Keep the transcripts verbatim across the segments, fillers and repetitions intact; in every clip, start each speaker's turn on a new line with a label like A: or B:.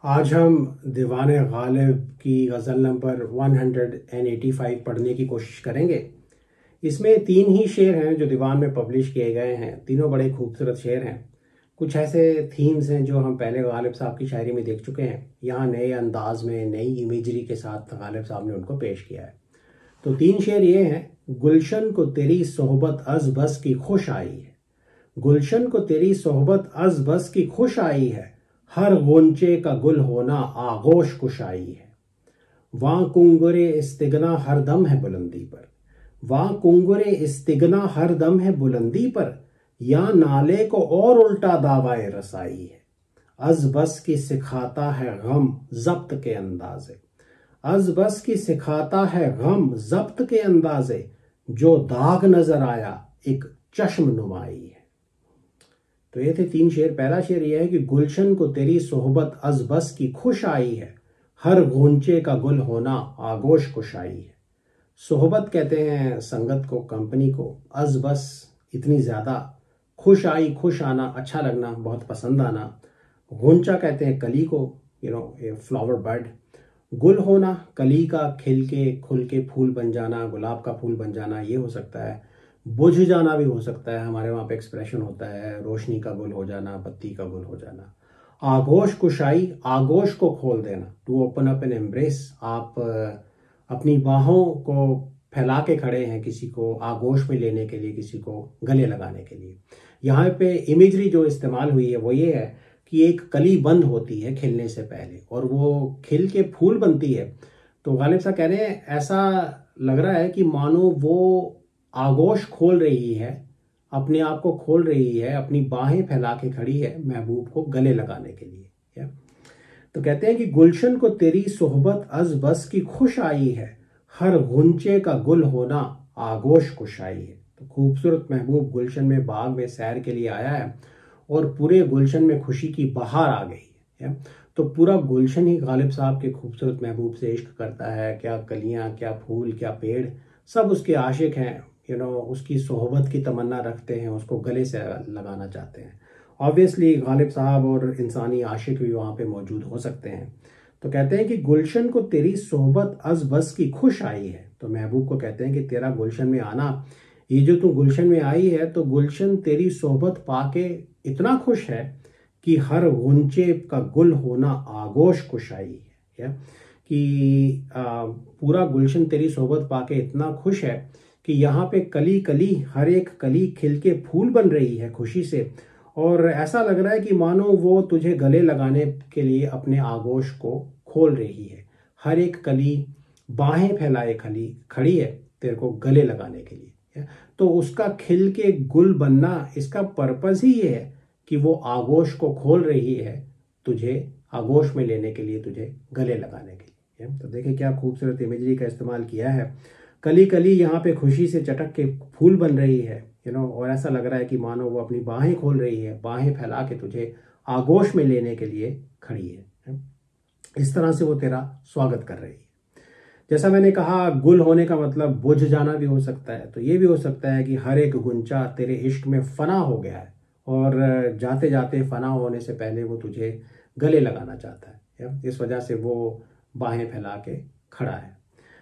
A: आज हम दीवाने गालिब की गज़ल नंबर एक सौ पचासी पढ़ने की कोशिश करेंगे। इसमें तीन ही शेर हैं जो दीवान में पब्लिश किए गए हैं। तीनों बड़े खूबसूरत शेर हैं। कुछ ऐसे थीम्स हैं जो हम पहले गालिब साहब की शायरी में देख चुके हैं। यहाँ नए अंदाज में नई इमेजरी के साथ गालिब साहब ने उनको पेश किया है। तो तीन शेर ये हैं। गुलशन को तेरी सोहबत अज बस की खुश आई है। गुलशन को तेरी सोहबत अज बस की खुश आई है। हर गोंचे का गुल होना आगोश कुशाई है। वहां कुंगुरे इस्तिगना हर दम है बुलंदी पर। वहां कुंगुरे इस्तिगना हर दम है बुलंदी पर। या नाले को और उल्टा दावाए रसाई है। अज बस की सिखाता है गम जब्त के अंदाजे। अज बस की सिखाता है गम जब्त के अंदाजे। जो दाग नजर आया एक चश्म नुमाई है। तो ये थे तीन शेर। पहला शेर यह है कि गुलशन को तेरी सोहबत अज बस की खुश आई है। हर घोंचे का गुल होना आगोश कुशाई है। सोहबत कहते हैं संगत को, कंपनी को। अज बस इतनी ज्यादा। खुश आई, खुश आना, अच्छा लगना, बहुत पसंद आना। घोंचा कहते हैं कली को, you know a flower bird. गुल होना, कली का खिल के खुल के फूल बन जाना, गुलाब का फूल बन जाना, ये हो सकता है। बुझ जाना भी हो सकता है, हमारे वहाँ पे एक्सप्रेशन होता है रोशनी का गुल हो जाना, बत्ती का गुल हो जाना। आगोश कुशाई, आगोश को खोल देना, to open up an embrace. आप अपनी बाहों को फैला के खड़े हैं किसी को आगोश में लेने के लिए, किसी को गले लगाने के लिए। यहाँ पे इमेजरी जो इस्तेमाल हुई है वो ये है कि एक कली बंद होती है खिलने से पहले और वो खिल के फूल बनती है। तो गालिब साहब कह रहे हैं ऐसा लग रहा है कि मानो वो आगोश खोल रही है, अपने आप को खोल रही है, अपनी बाहें फैला के खड़ी है महबूब को गले लगाने के लिए। या? तो कहते हैं कि गुलशन को तेरी सोहबत अज बस की खुश आई है। हर गुंचे का गुल होना आगोश कुशाई है। तो खूबसूरत महबूब गुलशन में बाग में सैर के लिए आया है और पूरे गुलशन में खुशी की बहार आ गई है। तो पूरा गुलशन ही गालिब साहब के खूबसूरत महबूब से इश्क करता है। क्या कलियां, क्या फूल, क्या पेड़, सब उसके आशिक हैं। यू नो उसकी सोहबत की तमन्ना रखते हैं, उसको गले से लगाना चाहते हैं। ऑब्वियसली गालिब साहब और इंसानी आशिक भी वहाँ पे मौजूद हो सकते हैं। तो कहते हैं कि गुलशन को तेरी सोहबत अज बस की खुश आई है। तो महबूब को कहते हैं कि तेरा गुलशन में आना, ये जो तू गुलशन में आई है तो गुलशन तेरी सोहबत पाके इतना खुश है कि हर गुंचे का गुल होना आगोश कुशाई है। कि आ, पूरा गुलशन तेरी सोहबत पाके इतना खुश है कि यहाँ पे कली कली, हर एक कली खिल के फूल बन रही है खुशी से। और ऐसा लग रहा है कि मानो वो तुझे गले लगाने के लिए अपने आगोश को खोल रही है। हर एक कली बाहें फैलाए खली खड़ी है तेरे को गले लगाने के लिए। तो उसका खिल के गुल बनना, इसका पर्पस ही ये है कि वो आगोश को खोल रही है तुझे आगोश में लेने के लिए, तुझे गले लगाने के लिए। तो देखिए क्या खूबसूरत इमेजरी का इस्तेमाल किया है। कली कली यहाँ पे खुशी से चटक के फूल बन रही है, यू नो और ऐसा लग रहा है कि मानो वो अपनी बाहें खोल रही है, बाहें फैला के तुझे आगोश में लेने के लिए खड़ी है। इस तरह से वो तेरा स्वागत कर रही है। जैसा मैंने कहा, गुल होने का मतलब बुझ जाना भी हो सकता है। तो ये भी हो सकता है कि हर एक गुंचा तेरे इश्क में फना हो गया है और जाते जाते फना होने से पहले वो तुझे गले लगाना चाहता है। इस वजह से वो बाहें फैला के खड़ा है।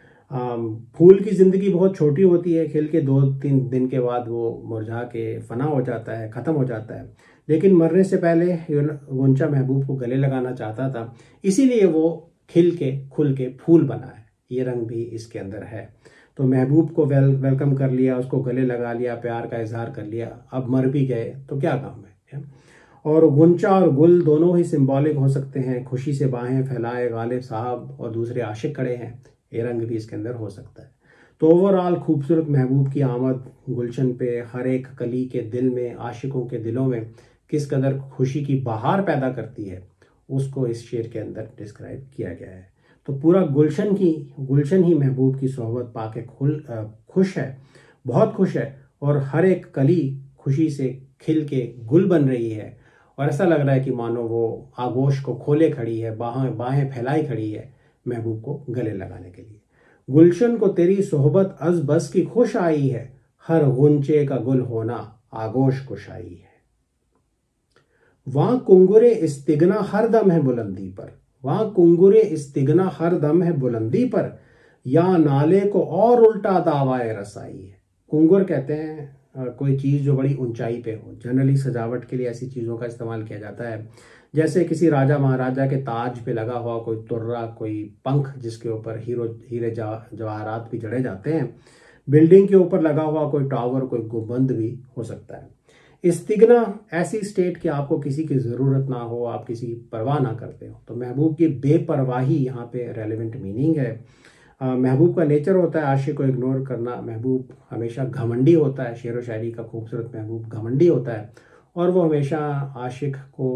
A: फूल की ज़िंदगी बहुत छोटी होती है, खिल के दो तीन दिन के बाद वो मुरझा के फना हो जाता है, ख़त्म हो जाता है। लेकिन मरने से पहले गुंचा महबूब को गले लगाना चाहता था, इसीलिए वो खिल के खुल के फूल बना है। ये रंग भी इसके अंदर है। तो महबूब को वेल वेलकम कर लिया, उसको गले लगा लिया, प्यार का इजहार कर लिया, अब मर भी गए तो क्या काम है। और गुंचा और गुल दोनों ही सिंबॉलिक हो सकते हैं। खुशी से बाहें फैलाए गालिब साहब और दूसरे आशिक खड़े हैं, ये रंग भी इसके अंदर हो सकता है। तो ओवरऑल खूबसूरत महबूब की आमद गुलशन पे हर एक कली के दिल में, आशिकों के दिलों में किस कदर खुशी की बहार पैदा करती है, उसको इस शेर के अंदर डिस्क्राइब किया गया है। तो पूरा गुलशन की गुलशन ही महबूब की सोहबत पाके खुल खुश है, बहुत खुश है। और हर एक कली खुशी से खिल के गुल बन रही है और ऐसा लग रहा है कि मानो वो आगोश को खोले खड़ी है, बाहें बाहें फैलाई खड़ी है महबूब को गले लगाने के लिए। गुलशन को तेरी सोहबत अज बस की खुश आई है। हर गुंचे का गुल होना आगोश कुशाई है। वहां कुंगुरे इस्तिगना हर दम है बुलंदी पर। वहां कुंगुरे इस्तिगना हर दम है बुलंदी पर, या नाले को और उल्टा दावाए रसाई है। कुंगुर कहते हैं अ, कोई चीज़ जो बड़ी ऊंचाई पे हो। जनरली सजावट के लिए ऐसी चीज़ों का इस्तेमाल किया जाता है, जैसे किसी राजा महाराजा के ताज पे लगा हुआ कोई तुर्रा, कोई पंख जिसके ऊपर हीरो हीरे जवाहरात भी जड़े जाते हैं। बिल्डिंग के ऊपर लगा हुआ कोई टावर, कोई गुंबद भी हो सकता है। इस्तिगना ऐसी स्टेट कि आपको किसी की ज़रूरत ना हो, आप किसी की परवाह ना करते हो। तो महबूब की बेपरवाही यहाँ पे रेलेवेंट मीनिंग है। अ, महबूब का नेचर होता है आशिक को इग्नोर करना। महबूब हमेशा घमंडी होता है, शेर व शायरी का खूबसूरत महबूब घमंडी होता है, और वो हमेशा आशिक को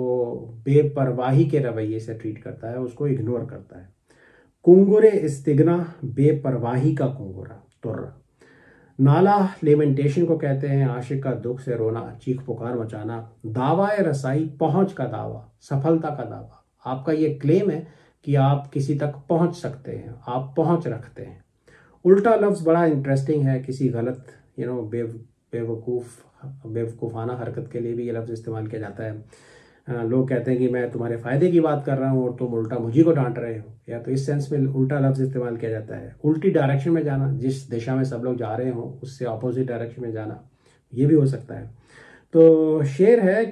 A: बेपरवाही के रवैये से ट्रीट करता है, उसको इग्नोर करता है। कुंगुरे इस्तिगना बेपरवाही का कुंगुरा तुर्रा। नाला लेमेंटेशन को कहते हैं, आशिक का दुख से रोना, चीख पुकार मचाना। दावाए रसाई पहुंच का दावा, सफलता का दावा। आपका ये क्लेम है कि आप किसी तक पहुंच सकते हैं, आप पहुंच रखते हैं। उल्टा लफ्ज बड़ा इंटरेस्टिंग है, किसी गलत यू नो बेव बेवकूफ़ बेवकूफ़ाना हरकत के लिए भी ये लफ्ज़ इस्तेमाल किया जाता है। अ, लोग कहते हैं कि मैं तुम्हारे फ़ायदे की बात कर रहा हूँ और तुम उल्टा मुझी को डांट रहे हो, या तो इस सेंस में उल्टा लफ्ज़ इस्तेमाल किया जाता है। उल्टी डायरेक्शन में जाना, जिस दिशा में सब लोग जा रहे हों उससे अपोजिट डायरेक्शन में जाना, ये भी हो सकता है। तो शेर है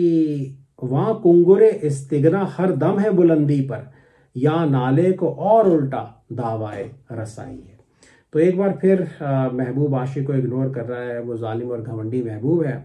A: कि वहाँ कुंगुरे इस्तिगना हर दम है बुलंदी पर, या नाले को और उल्टा दावाए रसाई है। तो एक बार फिर अ, महबूब आशिक को इग्नोर कर रहा है। वो जालिम और घमंडी महबूब है,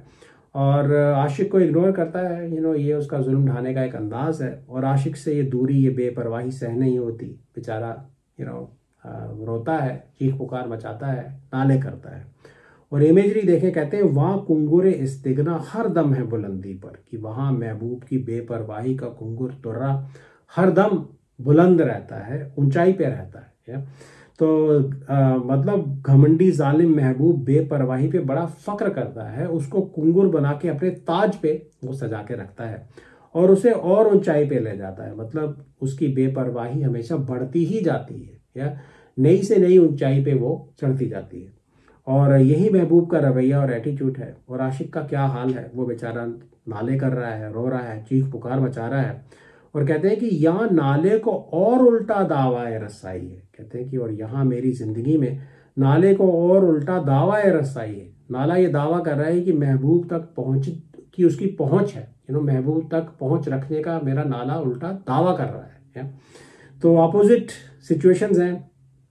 A: और आशिक को इग्नोर करता है। यू नो ये उसका जुल्म ढाने का एक अंदाज है, और आशिक से ये दूरी, ये बेपरवाही सह नहीं होती। बेचारा यू नो रोता है, चीख पुकार मचाता है, नाले करता है। और इमेजरी देखे, कहते हैं वहाँ कुंगुरे इस्तिगना हर दम है बुलंदी पर, कि वहाँ महबूब की बेपरवाही का कुंगुर तुर्रा हर दम बुलंद रहता है, ऊंचाई पे रहता है। या? तो आ, मतलब घमंडी जालिम महबूब बेपरवाही पे बड़ा फक्र करता है, उसको कुंगुर बना के अपने ताज पे वो सजा के रखता है, और उसे और ऊंचाई पे ले जाता है। मतलब उसकी बेपरवाही हमेशा बढ़ती ही जाती है, या नई से नई ऊंचाई पे वो चढ़ती जाती है। और यही महबूब का रवैया और एटीट्यूड है। और आशिक का क्या हाल है, वो बेचारा नाले कर रहा है, रो रहा है, चीख पुकार मचा रहा है, और कहते हैं कि यहाँ नाले को और उल्टा दावाए रसाई है। कहते हैं कि और यहाँ मेरी जिंदगी में नाले को और उल्टा दावाए रसाई है। नाला ये दावा कर रहा है कि महबूब तक पहुंच की उसकी पहुंच है, यू नो महबूब तक पहुंच रखने का मेरा नाला उल्टा दावा कर रहा है, है? तो अपोजिट सिचुएशंस हैं।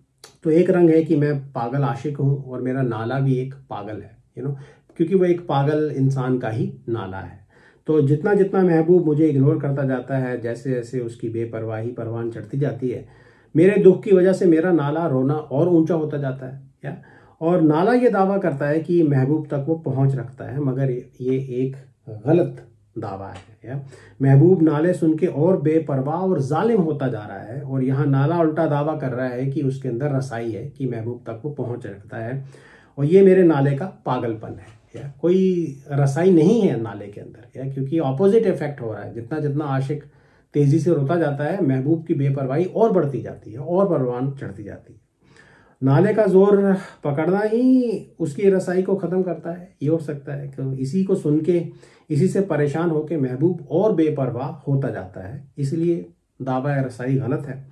A: तो एक रंग है कि मैं पागल आशिक हूँ, और मेरा नाला भी एक पागल है, यू नो क्योंकि वो एक पागल इंसान का ही नाला है। तो जितना जितना महबूब मुझे इग्नोर करता जाता है, जैसे जैसे उसकी बेपरवाही परवान चढ़ती जाती है, मेरे दुख की वजह से मेरा नाला रोना और ऊंचा होता जाता है। या और नाला ये दावा करता है कि महबूब तक वो पहुंच रखता है, मगर ये एक गलत दावा है। या महबूब नाले सुन के और बेपरवाह और जालिम होता जा रहा है, और यहाँ नाला उल्टा दावा कर रहा है कि उसके अंदर रसाई है, कि महबूब तक वो पहुंच रखता है, और ये मेरे नाले का पागलपन है। या कोई रसाई नहीं है नाले के अंदर, या क्योंकि ऑपोजिट इफेक्ट हो रहा है। जितना जितना आशिक तेजी से रोता जाता है, महबूब की बेपरवाही और बढ़ती जाती है, और परवान चढ़ती जाती है। नाले का जोर पकड़ना ही उसकी रसाई को खत्म करता है। ये हो सकता है कि इसी को सुन के, इसी से परेशान होकर महबूब और बेपरवाह होता जाता है, इसलिए दावा रसाई गलत है।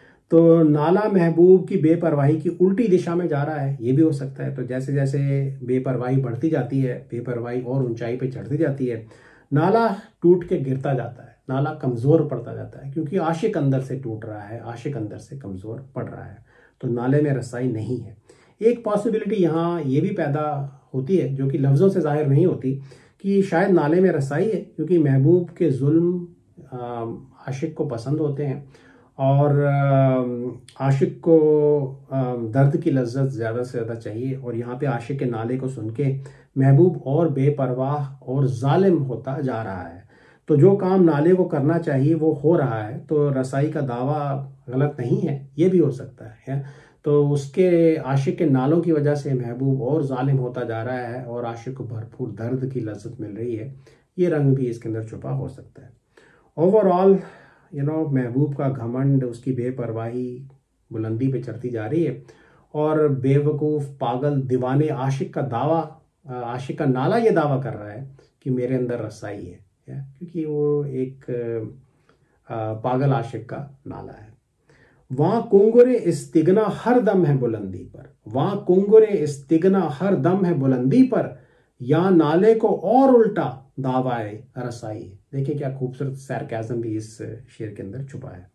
A: तो नाला महबूब की बेपरवाही की उल्टी दिशा में जा रहा है, ये भी हो सकता है। तो जैसे जैसे बेपरवाही बढ़ती जाती है, बेपरवाही और ऊंचाई पे चढ़ती जाती है, नाला टूट के गिरता जाता है, नाला कमज़ोर पड़ता जाता है, क्योंकि आशिक अंदर से टूट रहा है, आशिक अंदर से कमज़ोर पड़ रहा है। तो नाले में रसाई नहीं है। एक पॉसिबिलिटी यहाँ ये भी पैदा होती है, जो कि लफ्ज़ों से जाहिर नहीं होती, कि शायद नाले में रसाई है क्योंकि महबूब के जुल्म आशिक को पसंद होते हैं, और आशिक को दर्द की लज्जत ज़्यादा से ज़्यादा चाहिए। और यहाँ पे आशिक के नाले को सुन के महबूब और बेपरवाह और जालिम होता जा रहा है। तो जो काम नाले को करना चाहिए वो हो रहा है, तो रसाई का दावा गलत नहीं है, ये भी हो सकता है। तो उसके आशिक के नालों की वजह से महबूब और जालिम होता जा रहा है, और आशिक को भरपूर दर्द की लज्जत मिल रही है। ये रंग भी इसके अंदर छुपा हो सकता है। ओवरऑल यू नो महबूब का घमंड, उसकी बेपरवाही बुलंदी पे चढ़ती जा रही है, और बेवकूफ़ पागल दीवाने आशिक का दावा, आशिक का नाला ये दावा कर रहा है कि मेरे अंदर रसाई है, क्योंकि वो एक पागल आशिक का नाला है। वहां कुंगुरे इस्तिगना हर दम है बुलंदी पर, वहां कुंगुरे इस्तिगना हर दम है बुलंदी पर, या नाले को और उल्टा दावाए रसाई। देखिए क्या खूबसूरत सरकाज़म भी इस शेर के अंदर छुपा है।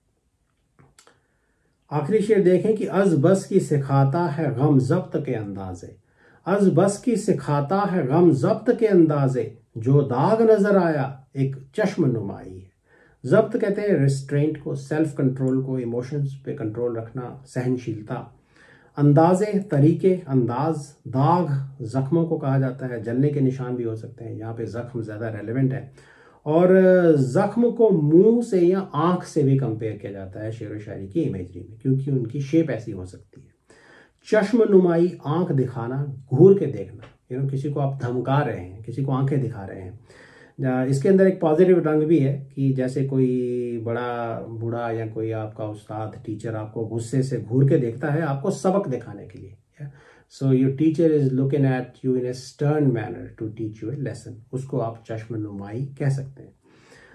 A: आखिरी शेर देखें कि अज बस की सिखाता है गम जब्त के अंदाजे, अज बस की सिखाता है गम जब्त के अंदाजे, जो दाग नजर आया एक चश्म नुमाई है। जब्त कहते हैं रिस्ट्रेंट को, सेल्फ कंट्रोल को, इमोशंस पे कंट्रोल रखना, सहनशीलता। अंदाजे तरीके, अंदाज। दाग जख्मों को कहा जाता है, जलने के निशान भी हो सकते हैं, यहाँ पे जख्म ज़्यादा रेलेवेंट है। और जख्म को मुंह से या आंख से भी कंपेयर किया जाता है शेर व शायरी की इमेजरी में, क्योंकि उनकी शेप ऐसी हो सकती है। चश्म नुमाई, आंख दिखाना, घूर के देखना, यू नो किसी को आप धमका रहे हैं, किसी को आंखें दिखा रहे हैं। इसके अंदर एक पॉजिटिव रंग भी है कि जैसे कोई बड़ा बूढ़ा या कोई आपका उस्ताद टीचर आपको गुस्से से घूर के देखता है आपको सबक दिखाने के लिए। So your teacher is looking at you in a stern manner to teach you a lesson, उसको आप चश्म नुमाई कह सकते हैं।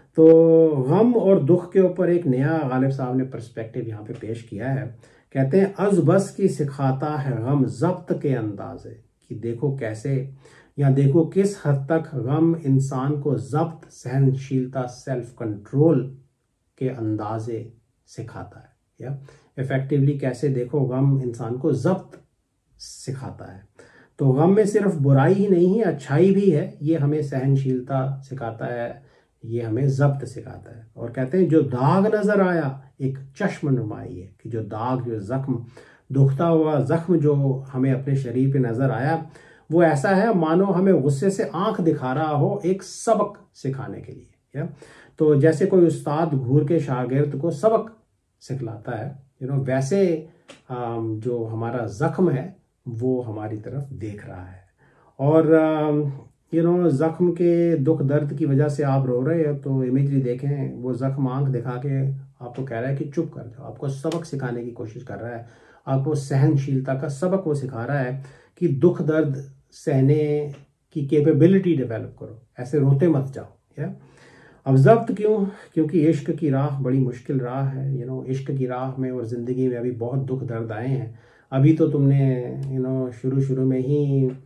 A: तो गम और दुख के ऊपर एक नया गालिब साहब ने पर्सपेक्टिव यहाँ पे पेश किया है। कहते हैं अज बस की सिखाता है गम जब्त के अंदाजे, कि देखो कैसे या देखो किस हद तक गम इंसान को जब्त, सहनशीलता, सेल्फ कंट्रोल के अंदाजे सिखाता है। या इफेक्टिवली कैसे देखो गम इंसान को जब्त सिखाता है। तो गम में सिर्फ बुराई ही नहीं है, अच्छाई भी है। ये हमें सहनशीलता सिखाता है, ये हमें जब्त सिखाता है। और कहते हैं जो दाग नजर आया एक चश्म नुमाई है, कि जो दाग, जो जख्म, दुखता हुआ जख्म जो हमें अपने शरीर पे नजर आया वो ऐसा है मानो हमें गुस्से से आंख दिखा रहा हो एक सबक सिखाने के लिए। या तो जैसे कोई उस्ताद घूर के शागिर्द को सबक सिखलाता है, यू नो वैसे जो हमारा जख्म है वो हमारी तरफ देख रहा है। और यू नो जख्म के दुख दर्द की वजह से आप रो रहे हो तो इमेजरी देखें, वो जख्म आंख दिखा के आपको कह रहा है कि चुप कर जाओ, आपको सबक सिखाने की कोशिश कर रहा है, आपको सहनशीलता का सबक वो सिखा रहा है कि दुख दर्द सहने की कैपेबिलिटी डेवलप करो, ऐसे रोते मत जाओ। या अब जब्त क्यों? क्योंकि इश्क की राह बड़ी मुश्किल राह है। यू नो इश्क की राह में और ज़िंदगी में अभी बहुत दुख दर्द आए हैं। अभी तो तुमने यू नो शुरू शुरू में ही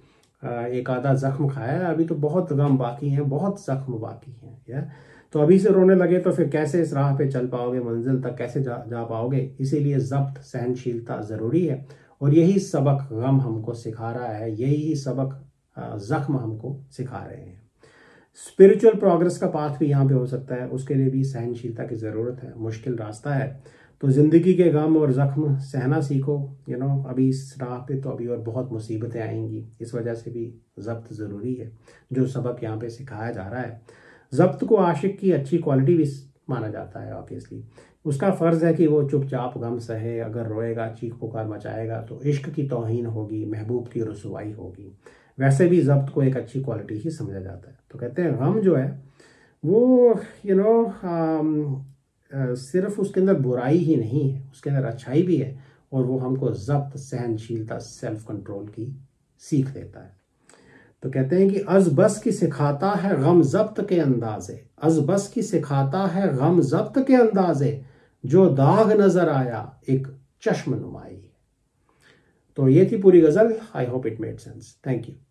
A: एक आधा जख्म खाया है, अभी तो बहुत गम बाकी हैं, बहुत जख्म बाकी हैं। या तो अभी से रोने लगे तो फिर कैसे इस राह पे चल पाओगे, मंजिल तक कैसे जा जा पाओगे। इसीलिए जब्त, सहनशीलता ज़रूरी है। और यही सबक गम हमको सिखा रहा है, यही सबक जख्म हमको सिखा रहे हैं। स्पिरिचुअल प्रोग्रेस का पाथ भी यहाँ पे हो सकता है, उसके लिए भी सहनशीलता की ज़रूरत है। मुश्किल रास्ता है तो ज़िंदगी के गम और ज़ख्म सहना सीखो। यू नो अभी इस राह पे तो अभी और बहुत मुसीबतें आएंगी, इस वजह से भी जब्त ज़रूरी है जो सबक यहाँ पे सिखाया जा रहा है। जब्त को आशिक की अच्छी क्वालिटी भी माना जाता है। ऑब्वियसली उसका फ़र्ज़ है कि वो चुपचाप गम सहे, अगर रोएगा, चीख पुकार मचाएगा तो इश्क की तौहीन होगी, महबूब की रसवाई होगी। वैसे भी जब्त को एक अच्छी क्वालिटी ही समझा जाता है। तो कहते हैं गम जो है वो यू नो सिर्फ उसके अंदर बुराई ही नहीं है, उसके अंदर अच्छाई भी है, और वो हमको जब्त, सहनशीलता, सेल्फ कंट्रोल की सीख देता है। तो कहते हैं कि अज बस की सिखाता है गम जब्त के अंदाजे, अज बस की सिखाता है गम जब्त के अंदाजे, जो दाग नजर आया एक चश्म नुमाई। तो ये थी पूरी गजल। I hope it made sense. Thank you.